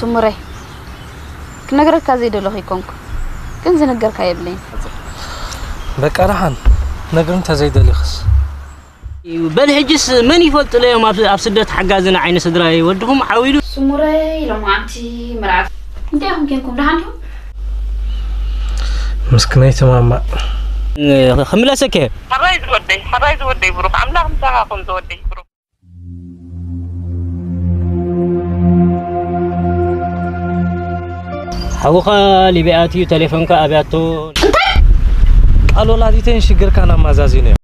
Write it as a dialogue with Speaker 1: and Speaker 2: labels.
Speaker 1: سمري كنقرأ كذي دلوقتي كونك كنز نقرأ كايبلين
Speaker 2: بقى رحن نقرأ أنت زي دليخس
Speaker 3: بالحجس من يفلت لهم أبسدت حجازنا عين صدراي ودهم عويلو
Speaker 1: سمري لو ما أنتي مرعب أنت هم كينكم رحنهم
Speaker 2: مسكني تمام
Speaker 3: خملة سكة
Speaker 4: حرايز ودي بروح عملا خمسة كنت ودي بروح
Speaker 3: حقوقا لبياتي تليفونك أبياتو
Speaker 2: قالوا لا دي تنشجر كان مازازينه